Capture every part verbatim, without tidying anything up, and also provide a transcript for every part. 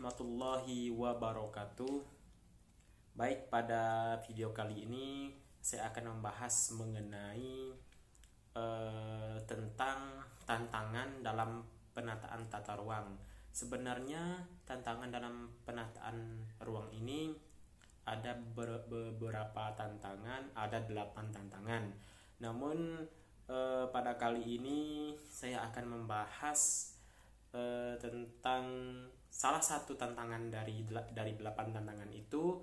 warahmatullahi wabarakatuh. Baik, pada video kali ini saya akan membahas mengenai eh, tentang tantangan dalam penataan tata ruang. Sebenarnya tantangan dalam penataan ruang ini ada beberapa tantangan, ada delapan tantangan. Namun eh, pada kali ini saya akan membahas eh, tentang salah satu tantangan dari dari delapan tantangan itu,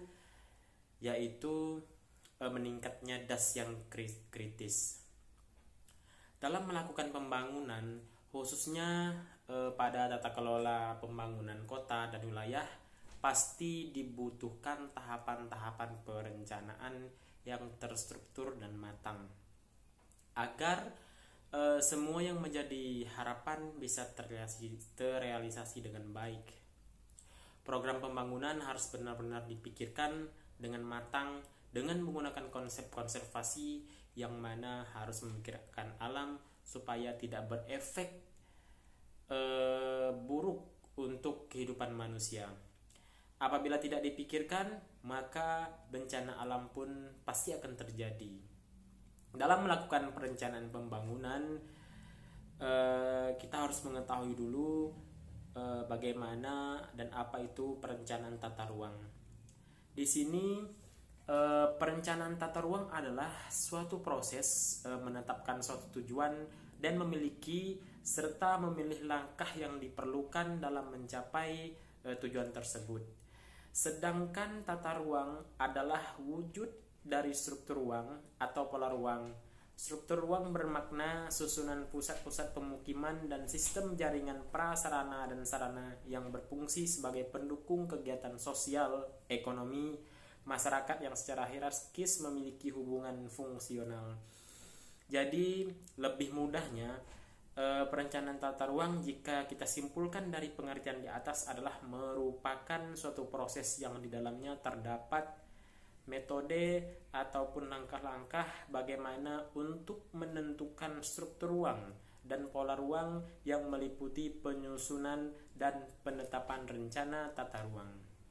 yaitu eh, meningkatnya das yang kritis. Dalam melakukan pembangunan, khususnya eh, pada tata kelola pembangunan kota dan wilayah, pasti dibutuhkan tahapan-tahapan perencanaan yang terstruktur dan matang agar e, semua yang menjadi harapan bisa terrealisasi, terrealisasi dengan baik. Program pembangunan harus benar-benar dipikirkan dengan matang dengan menggunakan konsep konservasi yang mana harus memikirkan alam supaya tidak berefek e, buruk untuk kehidupan manusia. Apabila tidak dipikirkan, maka bencana alam pun pasti akan terjadi. Dalam melakukan perencanaan pembangunan, eh, kita harus mengetahui dulu eh, bagaimana dan apa itu perencanaan tata ruang. Di sini eh, perencanaan tata ruang adalah suatu proses eh, menetapkan suatu tujuan dan memiliki serta memilih langkah yang diperlukan dalam mencapai eh, tujuan tersebut. Sedangkan tata ruang adalah wujud dari struktur ruang atau pola ruang. Struktur ruang bermakna susunan pusat-pusat pemukiman dan sistem jaringan prasarana dan sarana yang berfungsi sebagai pendukung kegiatan sosial, ekonomi, masyarakat yang secara hierarkis memiliki hubungan fungsional. Jadi, lebih mudahnya, perencanaan tata ruang jika kita simpulkan dari pengertian di atas adalah merupakan suatu proses yang di dalamnya terdapat metode ataupun langkah-langkah bagaimana untuk menentukan struktur ruang dan pola ruang yang meliputi penyusunan dan penetapan rencana tata ruang.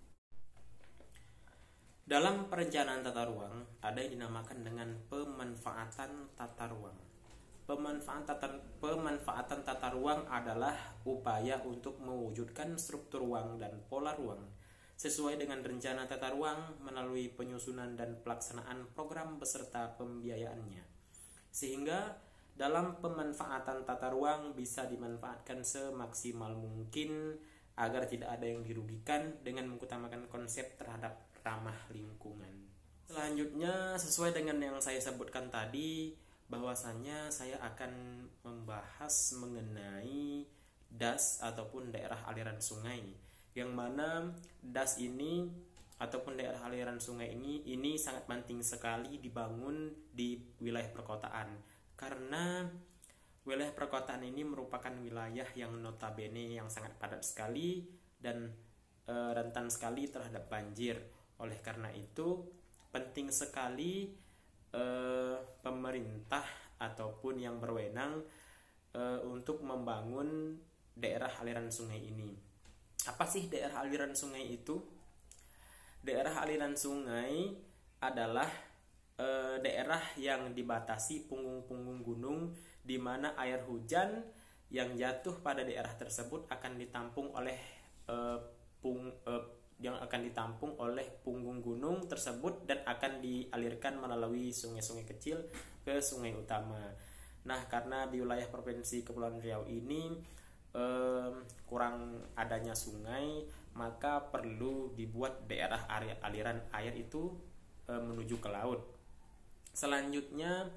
Dalam perencanaan tata ruang ada yang dinamakan dengan pemanfaatan tata ruang. Pemanfaatan, pemanfaatan tata ruang adalah upaya untuk mewujudkan struktur ruang dan pola ruang sesuai dengan rencana tata ruang melalui penyusunan dan pelaksanaan program beserta pembiayaannya. Sehingga dalam pemanfaatan tata ruang bisa dimanfaatkan semaksimal mungkin agar tidak ada yang dirugikan dengan mengutamakan konsep terhadap ramah lingkungan. Selanjutnya, sesuai dengan yang saya sebutkan tadi, bahwasannya saya akan membahas mengenai das ataupun daerah aliran sungai, yang mana das ini ataupun daerah aliran sungai ini ini sangat penting sekali dibangun di wilayah perkotaan, karena wilayah perkotaan ini merupakan wilayah yang notabene yang sangat padat sekali dan e, rentan sekali terhadap banjir. Oleh karena itu penting sekali e, pemerintah ataupun yang berwenang e, untuk membangun daerah aliran sungai ini. Apa sih daerah aliran sungai itu? Daerah aliran sungai adalah e, daerah yang dibatasi punggung-punggung gunung di mana air hujan yang jatuh pada daerah tersebut akan ditampung oleh e, pung, e, yang akan ditampung oleh punggung gunung tersebut dan akan dialirkan melalui sungai-sungai kecil ke sungai utama. Nah, karena di wilayah Provinsi Kepulauan Riau ini Eh, kurang adanya sungai, maka perlu dibuat daerah area aliran air itu eh, menuju ke laut. Selanjutnya,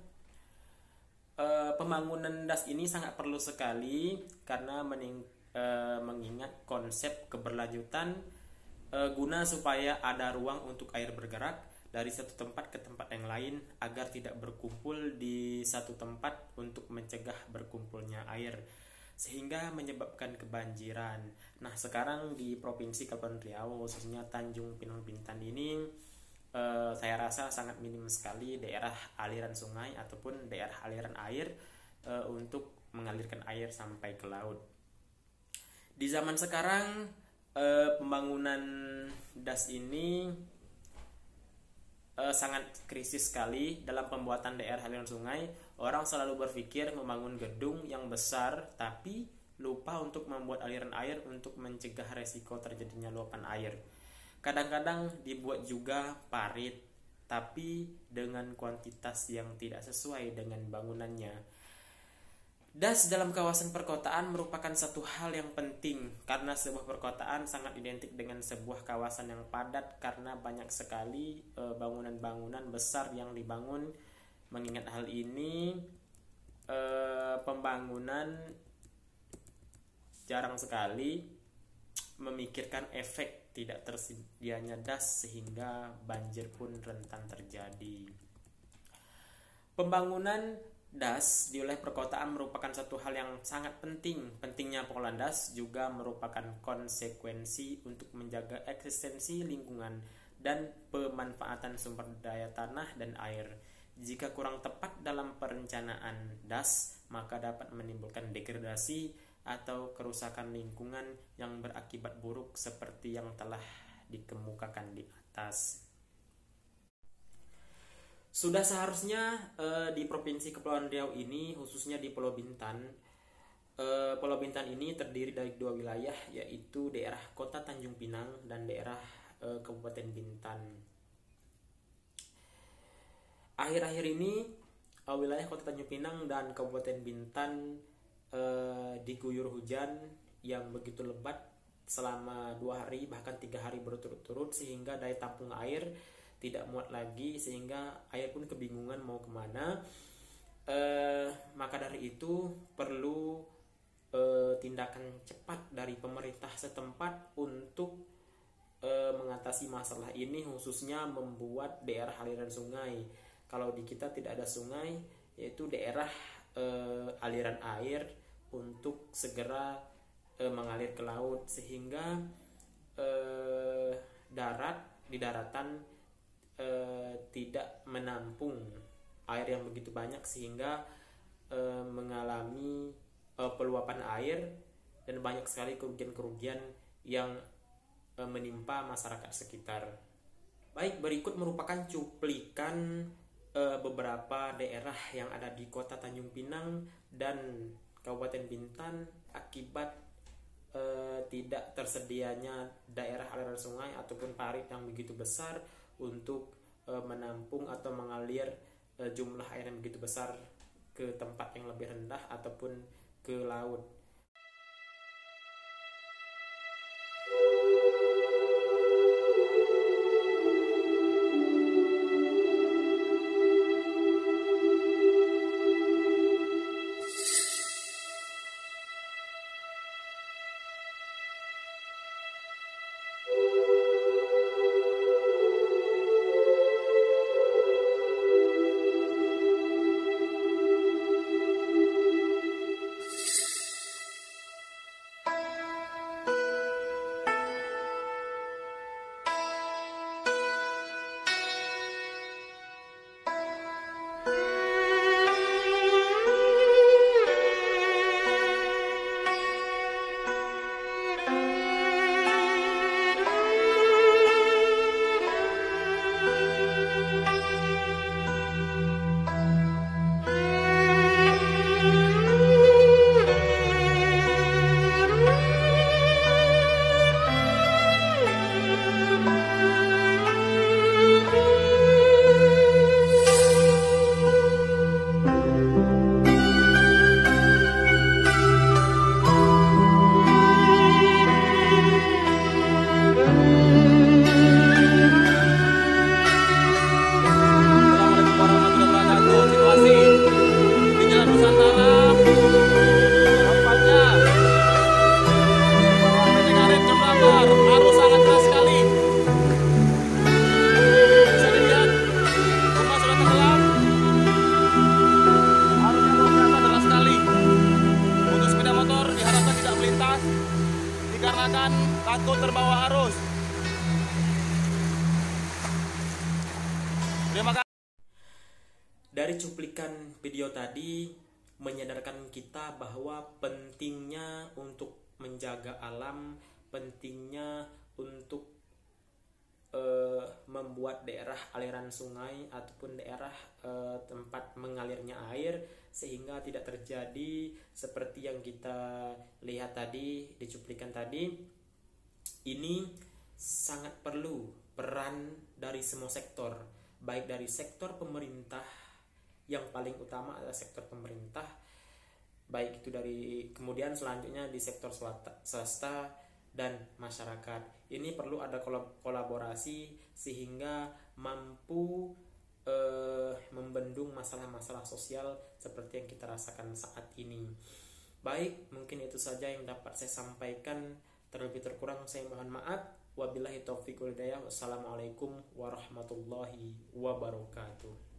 eh, pembangunan das ini sangat perlu sekali karena mening, eh, mengingat konsep keberlanjutan eh, guna supaya ada ruang untuk air bergerak dari satu tempat ke tempat yang lain agar tidak berkumpul di satu tempat untuk mencegah berkumpulnya air, sehingga menyebabkan kebanjiran. Nah, sekarang di Provinsi Kepulauan Riau, khususnya Tanjung Pinang Bintan ini, eh, saya rasa sangat minim sekali daerah aliran sungai ataupun daerah aliran air eh, untuk mengalirkan air sampai ke laut. Di zaman sekarang, eh, pembangunan das ini eh, sangat krisis sekali dalam pembuatan daerah aliran sungai. Orang selalu berpikir membangun gedung yang besar, tapi lupa untuk membuat aliran air untuk mencegah resiko terjadinya luapan air. Kadang-kadang dibuat juga parit, tapi dengan kuantitas yang tidak sesuai dengan bangunannya. Das dalam kawasan perkotaan merupakan satu hal yang penting karena sebuah perkotaan sangat identik dengan sebuah kawasan yang padat karena banyak sekali e, bangunan-bangunan besar yang dibangun. Mengingat hal ini, e, pembangunan jarang sekali memikirkan efek tidak tersedianya das sehingga banjir pun rentan terjadi. Pembangunan das di wilayah perkotaan merupakan satu hal yang sangat penting. Pentingnya pengelolaan das juga merupakan konsekuensi untuk menjaga eksistensi lingkungan dan pemanfaatan sumber daya tanah dan air. Jika kurang tepat dalam perencanaan das, maka dapat menimbulkan degradasi atau kerusakan lingkungan yang berakibat buruk seperti yang telah dikemukakan di atas. Sudah seharusnya eh, di Provinsi Kepulauan Riau ini, khususnya di Pulau Bintan, eh, Pulau Bintan ini terdiri dari dua wilayah, yaitu daerah Kota Tanjung Pinang dan daerah eh, Kabupaten Bintan. Akhir-akhir ini eh, wilayah Kota Tanjung Pinang dan Kabupaten Bintan eh, diguyur hujan yang begitu lebat selama dua hari bahkan tiga hari berturut-turut, sehingga daya tampung air tidak muat lagi, sehingga air pun kebingungan mau kemana. Eh, maka dari itu perlu eh, tindakan cepat dari pemerintah setempat untuk eh, mengatasi masalah ini, khususnya membuat daerah aliran sungai. Kalau di kita tidak ada sungai, yaitu daerah eh, aliran air untuk segera eh, mengalir ke laut, sehingga eh, darat di daratan Uh, tidak menampung air yang begitu banyak, sehingga uh, mengalami uh, peluapan air dan banyak sekali kerugian-kerugian yang uh, menimpa masyarakat sekitar. Baik, berikut merupakan cuplikan uh, beberapa daerah yang ada di Kota Tanjung Pinang dan Kabupaten Bintan akibat uh, tidak tersedianya daerah aliran sungai ataupun parit yang begitu besar untuk e, menampung atau mengalir e, jumlah air yang begitu besar ke tempat yang lebih rendah ataupun ke laut. takut terbawa arus. Terima kasih. Dari cuplikan video tadi menyadarkan kita bahwa pentingnya untuk menjaga alam, pentingnya untuk eh, membuat daerah aliran sungai ataupun daerah eh, tempat mengalirnya air sehingga tidak terjadi seperti yang kita lihat tadi di cuplikan tadi. Ini sangat perlu peran dari semua sektor, baik dari sektor pemerintah, yang paling utama adalah sektor pemerintah, baik itu dari kemudian selanjutnya di sektor swasta dan masyarakat. Ini perlu ada kolaborasi sehingga mampu eh, membendung masalah-masalah sosial seperti yang kita rasakan saat ini. Baik, mungkin itu saja yang dapat saya sampaikan. Terlebih terkurang saya mohon maaf. Wabillahi taufiq wal hidayah. Wassalamualaikum warahmatullahi wabarakatuh.